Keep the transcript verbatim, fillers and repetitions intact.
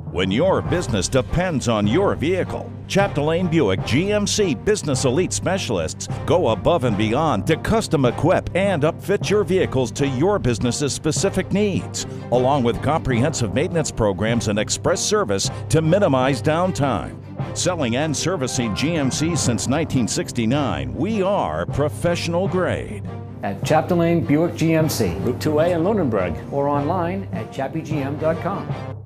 When your business depends on your vehicle, Chapdelaine Buick G M C Business Elite Specialists go above and beyond to custom equip and upfit your vehicles to your business's specific needs, along with comprehensive maintenance programs and express service to minimize downtime. Selling and servicing G M Cs since nineteen sixty-nine, we are professional grade. At Chapdelaine Buick G M C, Route two A in Lunenburg, or online at chappy g m dot com.